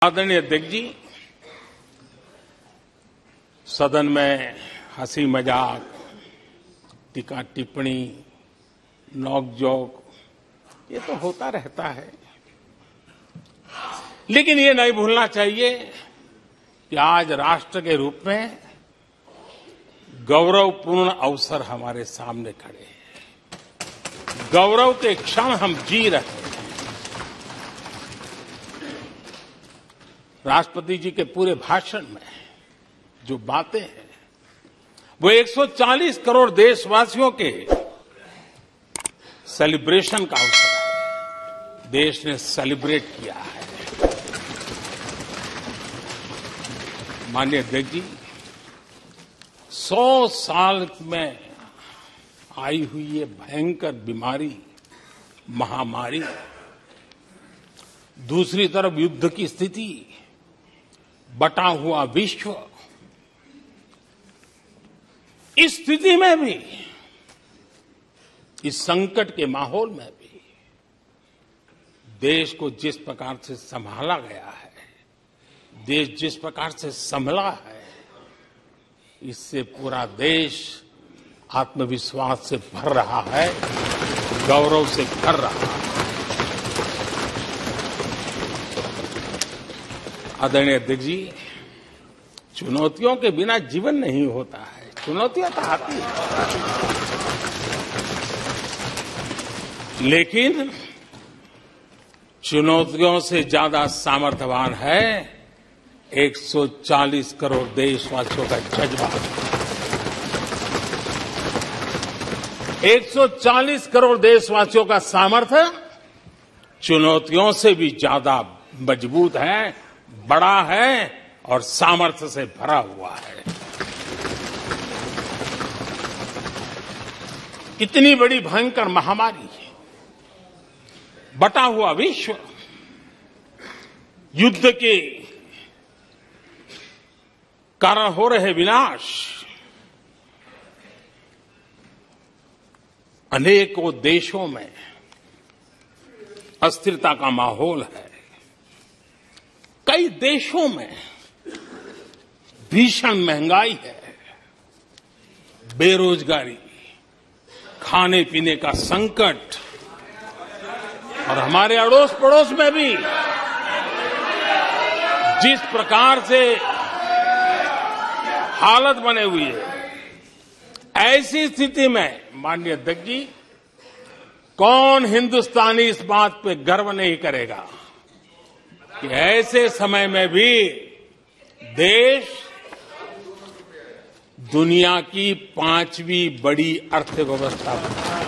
आदरणीय अध्यक्ष जी, सदन में हंसी मजाक, टीका टिप्पणी, नोक-झोंक ये तो होता रहता है, लेकिन ये नहीं भूलना चाहिए कि आज राष्ट्र के रूप में गौरवपूर्ण अवसर हमारे सामने खड़े हैं। गौरव के क्षण हम जी रहे हैं। राष्ट्रपति जी के पूरे भाषण में जो बातें हैं वो 140 करोड़ देशवासियों के सेलिब्रेशन का अवसर है। देश ने सेलिब्रेट किया है। माननीय अध्यक्ष जी, 100 साल में आई हुई ये भयंकर बीमारी, महामारी, दूसरी तरफ युद्ध की स्थिति, बटा हुआ विश्व, इस स्थिति में भी, इस संकट के माहौल में भी देश को जिस प्रकार से संभाला गया है, देश जिस प्रकार से संभला है, इससे पूरा देश आत्मविश्वास से भर रहा है, गौरव से भर रहा है। आदरणीय अध्यक्ष जी, चुनौतियों के बिना जीवन नहीं होता है। चुनौतियां तो आती हैं, लेकिन चुनौतियों से ज्यादा सामर्थ्यवान है 140 करोड़ देशवासियों का जज्बा। 140 करोड़ देशवासियों का सामर्थ्य चुनौतियों से भी ज्यादा मजबूत है, बड़ा है और सामर्थ्य से भरा हुआ है। इतनी बड़ी भयंकर महामारी, बटा हुआ विश्व, युद्ध के कारण हो रहे विनाश, अनेकों देशों में अस्थिरता का माहौल है। कई देशों में भीषण महंगाई है, बेरोजगारी, खाने पीने का संकट, और हमारे अड़ोस पड़ोस में भी जिस प्रकार से हालत बने हुई है, ऐसी स्थिति में माननीय अध्यक्ष जी, कौन हिंदुस्तानी इस बात पे गर्व नहीं करेगा कि ऐसे समय में भी देश दुनिया की 5वीं बड़ी अर्थव्यवस्था बना है।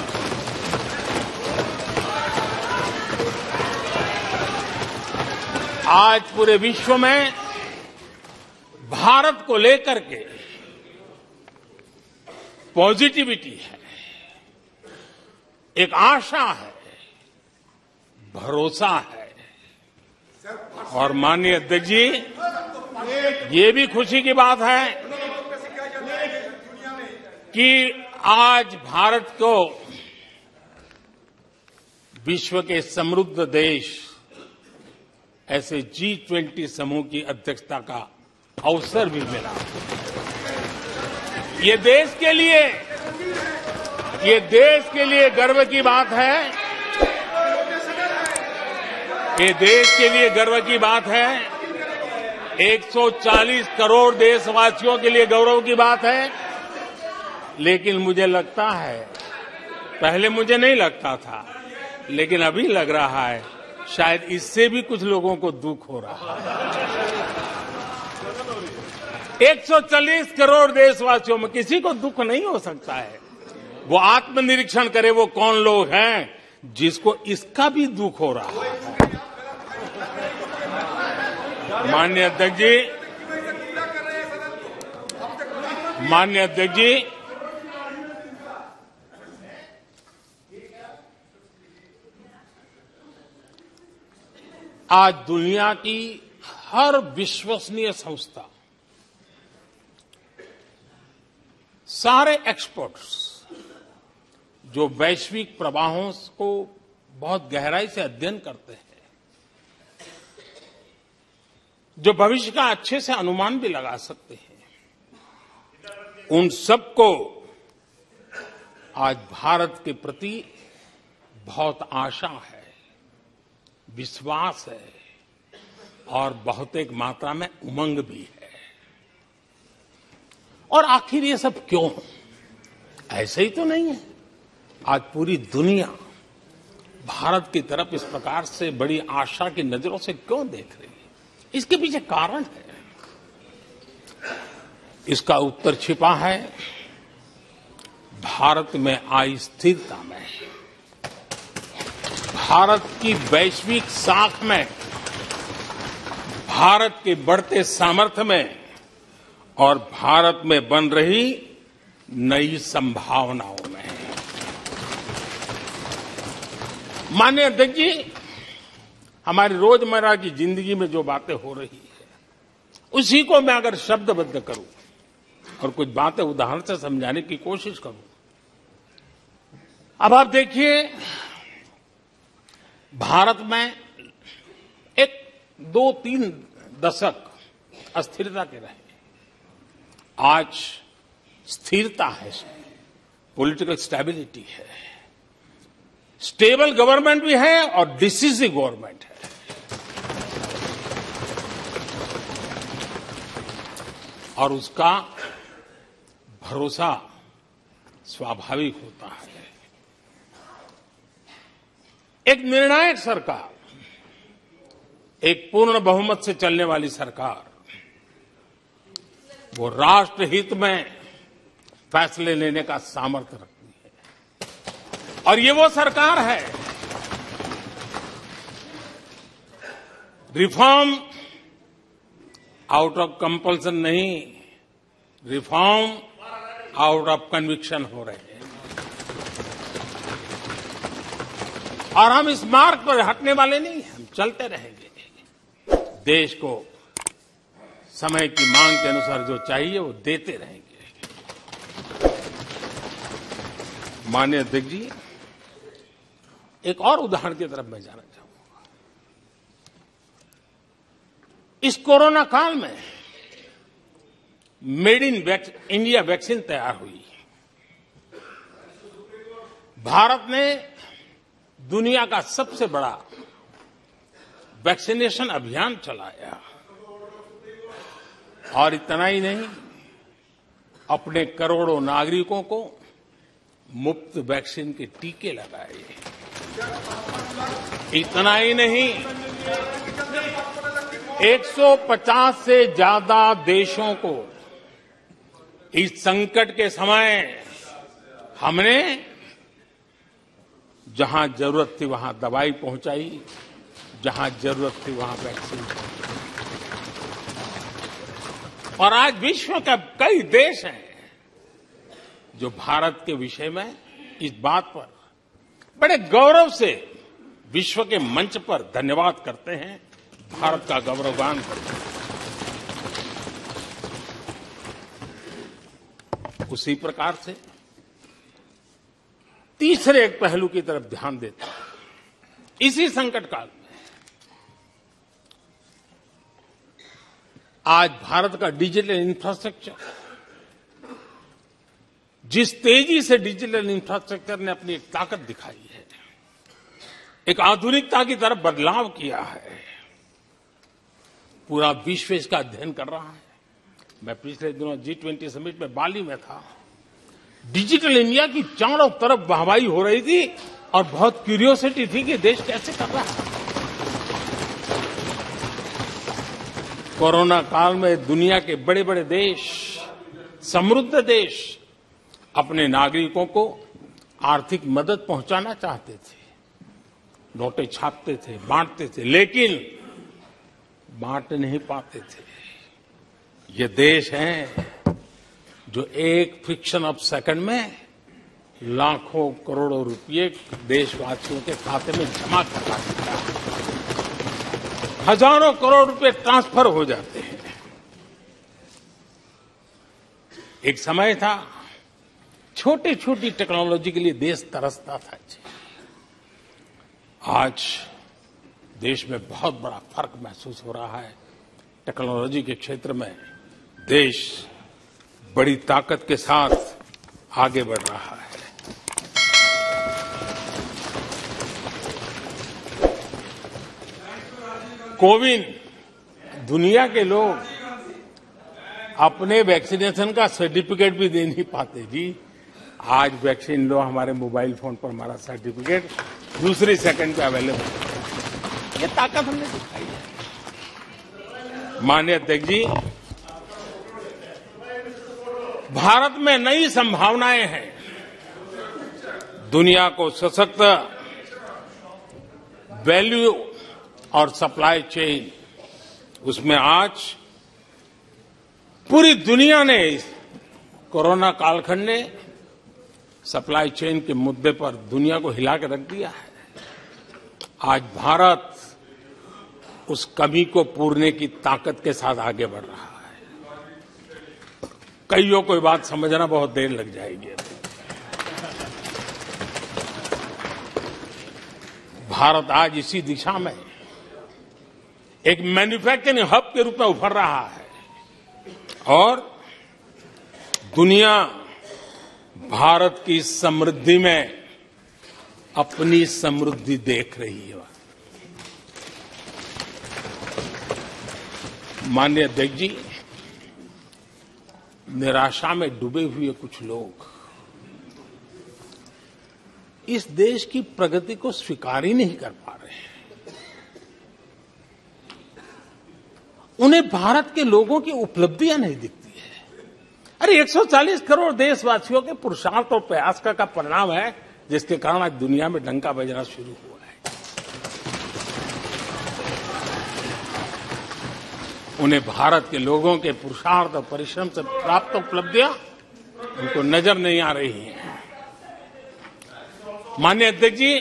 आज पूरे विश्व में भारत को लेकर के पॉजिटिविटी है, एक आशा है, भरोसा है। और माननीय अध्यक्ष जी, ये भी खुशी की बात है कि आज भारत को विश्व के समृद्ध देश ऐसे G20 समूह की अध्यक्षता का अवसर भी मिला। ये देश के लिए गर्व की बात है। ये देश के लिए गर्व की बात है। 140 करोड़ देशवासियों के लिए गौरव की बात है। लेकिन मुझे लगता है, पहले मुझे नहीं लगता था, लेकिन अभी लग रहा है शायद इससे भी कुछ लोगों को दुख हो रहा है। 140 करोड़ देशवासियों में किसी को दुख नहीं हो सकता है। वो आत्मनिरीक्षण करे, वो कौन लोग हैं जिसको इसका भी दुख हो रहा है। माननीय अध्यक्ष जी, आज दुनिया की हर विश्वसनीय संस्था, सारे एक्सपर्ट्स जो वैश्विक प्रवाहों को बहुत गहराई से अध्ययन करते हैं, जो भविष्य का अच्छे से अनुमान भी लगा सकते हैं, उन सबको आज भारत के प्रति बहुत आशा है, विश्वास है और बहुत एक मात्रा में उमंग भी है। और आखिर ये सब क्यों? ऐसे ही तो नहीं है। आज पूरी दुनिया भारत की तरफ इस प्रकार से बड़ी आशा की नजरों से क्यों देख रही है? इसके पीछे कारण है। इसका उत्तर छिपा है भारत में आई स्थिरता में, भारत की वैश्विक साख में, भारत के बढ़ते सामर्थ्य में और भारत में बन रही नई संभावनाओं में। माननीय अध्यक्ष जी, हमारी रोजमर्रा की जिंदगी में जो बातें हो रही है, उसी को मैं अगर शब्दबद्ध करूं और कुछ बातें उदाहरण से समझाने की कोशिश करूं। अब आप देखिए, भारत में एक 2-3 दशक अस्थिरता के रहे, आज स्थिरता है, पॉलिटिकल स्टेबिलिटी है, स्टेबल गवर्नमेंट भी है और डिसिसिव गवर्नमेंट है। और उसका भरोसा स्वाभाविक होता है। एक निर्णायक सरकार, एक पूर्ण बहुमत से चलने वाली सरकार, वो राष्ट्र हित में फैसले लेने का सामर्थ्य रखती है। और ये वो सरकार है, रिफॉर्म आउट ऑफ कंपल्सन नहीं, रिफॉर्म आउट ऑफ कन्विक्शन हो रहे हैं। और हम इस मार्ग पर हटने वाले नहीं हैं, हम चलते रहेंगे। देश को समय की मांग के अनुसार जो चाहिए वो देते रहेंगे। माननीय अध्यक्ष जी, एक और उदाहरण की तरफ मैं जाना चाहूंगा। इस कोरोना काल में मेड इन इंडिया वैक्सीन तैयार हुई। भारत ने दुनिया का सबसे बड़ा वैक्सीनेशन अभियान चलाया। और इतना ही नहीं, अपने करोड़ों नागरिकों को मुफ्त वैक्सीन के टीके लगाए। इतना ही नहीं, 150 से ज्यादा देशों को इस संकट के समय हमने जहां जरूरत थी वहां दवाई पहुंचाई, जहां जरूरत थी वहां वैक्सीन पहुंचाई। और आज विश्व के कई देश हैं जो भारत के विषय में इस बात पर बड़े गौरव से विश्व के मंच पर धन्यवाद करते हैं, भारत का गौरवगान करते हैं। उसी प्रकार से तीसरे एक पहलू की तरफ ध्यान देता है। इसी संकट काल में आज भारत का डिजिटल इंफ्रास्ट्रक्चर, जिस तेजी से डिजिटल इंफ्रास्ट्रक्चर ने अपनी एक ताकत दिखाई है, एक आधुनिकता की तरफ बदलाव किया है, पूरा विश्व इसका अध्ययन कर रहा है। मैं पिछले दिनों G20 समिट में बाली में था। डिजिटल इंडिया की चारों तरफ वाहवाही हो रही थी और बहुत क्यूरियोसिटी थी कि देश कैसे कर रहा है। कोरोना काल में दुनिया के बड़े बड़े देश, समृद्ध देश, अपने नागरिकों को आर्थिक मदद पहुंचाना चाहते थे, नोटें छापते थे, बांटते थे, लेकिन बांट नहीं पाते थे। ये देश हैं जो एक फ्रिक्शन ऑफ सेकंड में लाखों करोड़ों रुपए देशवासियों के खाते में जमा करवा देता है। हजारों करोड़ रुपए ट्रांसफर हो जाते हैं। एक समय था छोटी छोटी टेक्नोलॉजी के लिए देश तरसता था। आज देश में बहुत बड़ा फर्क महसूस हो रहा है। टेक्नोलॉजी के क्षेत्र में देश बड़ी ताकत के साथ आगे बढ़ रहा है। कोविन दुनिया के लोग अपने वैक्सीनेशन का सर्टिफिकेट भी दे नहीं पाते जी। आज वैक्सीन लो, हमारे मोबाइल फोन पर हमारा सर्टिफिकेट दूसरी सेकंड पे अवेलेबल है। ये ताकत हमने दिखाई है। माननीय अध्यक्ष जी, भारत में नई संभावनाएं हैं। दुनिया को सशक्त वैल्यू और सप्लाई चेन, उसमें आज पूरी दुनिया ने कोरोना कालखंड ने सप्लाई चेन के मुद्दे पर दुनिया को हिला के रख दिया है। आज भारत उस कमी को पूरने की ताकत के साथ आगे बढ़ रहा है। कईयों को बात समझना बहुत देर लग जाएगी। भारत आज इसी दिशा में एक मैन्युफैक्चरिंग हब के रूप में उभर रहा है और दुनिया भारत की समृद्धि में अपनी समृद्धि देख रही है। माननीय अध्यक्ष जी, निराशा में डूबे हुए कुछ लोग इस देश की प्रगति को स्वीकार ही नहीं कर पा रहे हैं। उन्हें भारत के लोगों की उपलब्धियां नहीं दिखती है। अरे 140 करोड़ देशवासियों के पुरुषार्थ और प्रयास का परिणाम है, जिसके कारण आज दुनिया में डंका बजना शुरू हुआ है। उन्हें भारत के लोगों के पुरुषार्थ और परिश्रम से प्राप्त उपलब्धियां उनको नजर नहीं आ रही हैं। माननीय अध्यक्ष जी,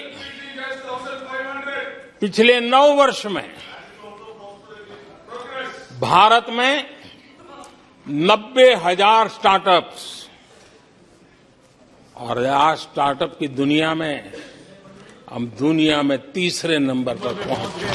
पिछले 9 वर्ष में भारत में 90,000 स्टार्टअप्स, और आज स्टार्टअप की दुनिया में हम दुनिया में तीसरे नंबर पर पहुंच गए।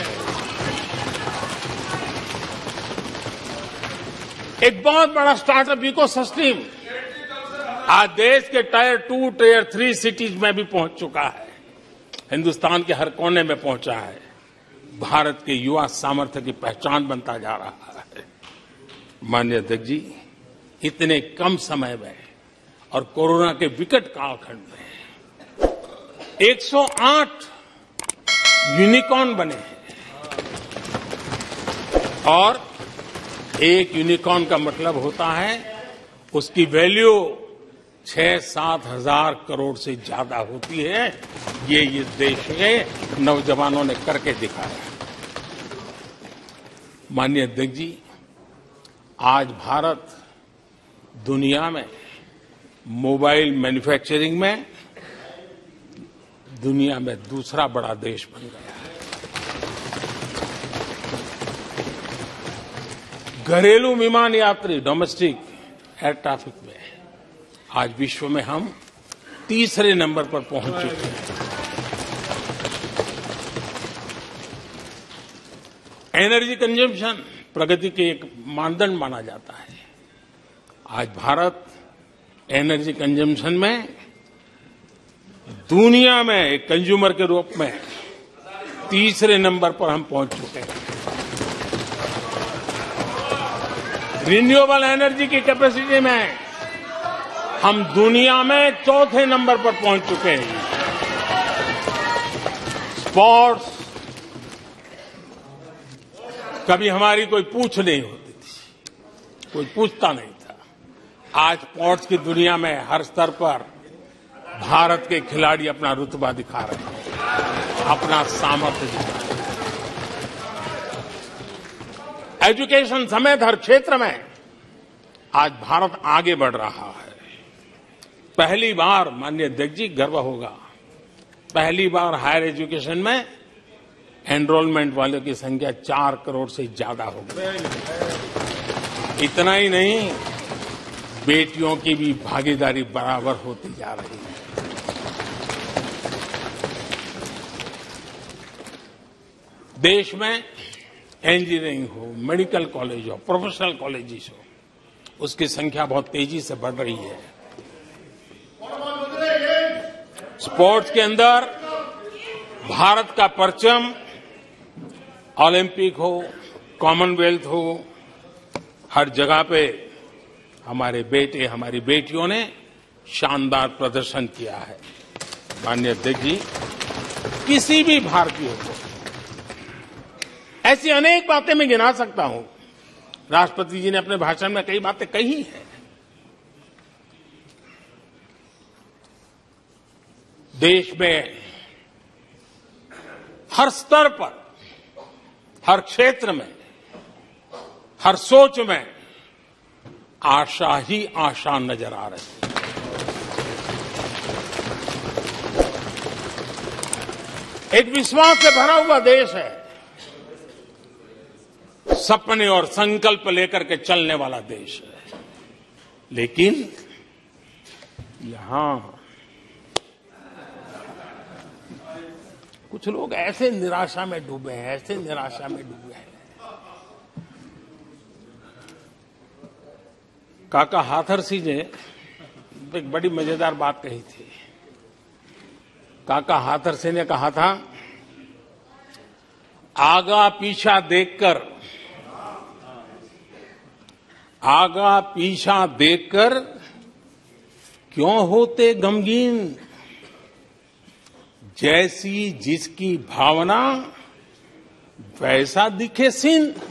एक बहुत बड़ा स्टार्टअप इकोसिस्टम आज देश के टायर 2, टायर 3 सिटीज में भी पहुंच चुका है। हिंदुस्तान के हर कोने में पहुंचा है। भारत के युवा सामर्थ्य की पहचान बनता जा रहा है। माननीय अध्यक्ष जी, इतने कम समय में और कोरोना के विकट कालखंड में 108 यूनिकॉर्न बने हैं। और एक यूनिकॉर्न का मतलब होता है उसकी वैल्यू 6-7 हजार करोड़ से ज्यादा होती है। ये देश के नौजवानों ने करके दिखाया। माननीय अध्यक्ष जी, आज भारत दुनिया में मोबाइल मैन्युफैक्चरिंग में दुनिया में दूसरा बड़ा देश बन गया है। घरेलू विमान यात्री, डोमेस्टिक एयर ट्रैफिक में आज विश्व में हम तीसरे नंबर पर पहुंच चुके हैं। एनर्जी कंजम्पशन प्रगति के एक मानदंड माना जाता है। आज भारत एनर्जी कंजम्पशन में दुनिया में एक कंज्यूमर के रूप में तीसरे नंबर पर हम पहुंच चुके हैं। रिन्यूएबल एनर्जी की कैपेसिटी में हम दुनिया में चौथे नंबर पर पहुंच चुके हैं। स्पोर्ट्स, कभी हमारी कोई पूछ नहीं होती थी, कोई पूछता नहीं था। आज स्पोर्ट्स की दुनिया में हर स्तर पर भारत के खिलाड़ी अपना रुतबा दिखा रहे हैं, अपना सामर्थ्य दिखा रहे हैं। एजुकेशन समेत हर क्षेत्र में आज भारत आगे बढ़ रहा है। पहली बार, माननीय अध्यक्ष जी, गर्व होगा, पहली बार हायर एजुकेशन में एनरोलमेंट वालों की संख्या 4 करोड़ से ज्यादा हो गई। इतना ही नहीं, बेटियों की भी भागीदारी बराबर होती जा रही है। देश में इंजीनियरिंग हो, मेडिकल कॉलेज हो, प्रोफेशनल कॉलेजेस हो, उसकी संख्या बहुत तेजी से बढ़ रही है। स्पोर्ट्स के अंदर भारत का परचम ओलंपिक हो, कॉमनवेल्थ हो, हर जगह पे हमारे बेटे, हमारी बेटियों ने शानदार प्रदर्शन किया है। माननीय अध्यक्ष जी, किसी भी भारतीय को ऐसी अनेक बातें मैं गिना सकता हूं। राष्ट्रपति जी ने अपने भाषण में कई बातें कही हैं। देश में हर स्तर पर, हर क्षेत्र में, हर सोच में आशा ही आशा नजर आ रही है। एक विश्वास से भरा हुआ देश है, सपने और संकल्प लेकर के चलने वाला देश है। लेकिन यहां कुछ लोग ऐसे निराशा में डूबे हैं, ऐसे निराशा में डूबे हैं। काका हाथरसी ने एक बड़ी मजेदार बात कही थी। काका हाथरसी ने कहा था, आगा पीछा देखकर क्यों होते गमगीन, जैसी जिसकी भावना वैसा दिखे सीन।